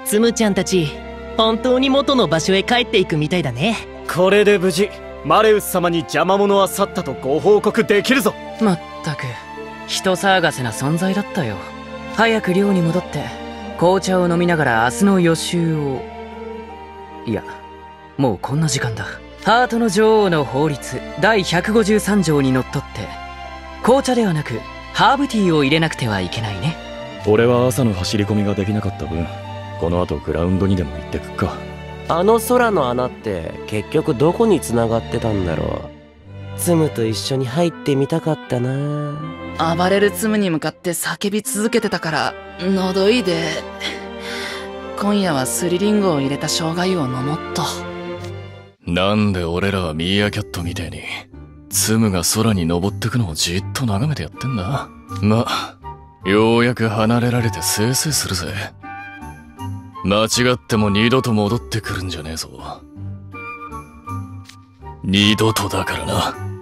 つむちゃんたち本当に元の場所へ帰っていくみたいだね。 これで無事マレウス様に邪魔者は去ったとご報告できるぞ。 まったく人騒がせな存在だったよ。早く寮に戻って紅茶を飲みながら明日の予習を。いや、もうこんな時間だ。ハートの女王の法律第153条にのっとって紅茶ではなくハーブティーを入れなくてはいけないね。 俺は朝の走り込みができなかった分、この後グラウンドにでも行ってくか。 あの空の穴って結局どこに繋がってたんだろう。ツムと一緒に入ってみたかったな。 暴れるツムに向かって叫び続けてたから喉いで。今夜はスリリンゴを入れた生姜湯を飲もっと。 なんで俺らはミーアキャットみてえにツムが空に登ってくのをじっと眺めてやってんだ。ようやく離れられてせいせいするぜ。間違っても二度と戻ってくるんじゃねえぞ。二度とだからな。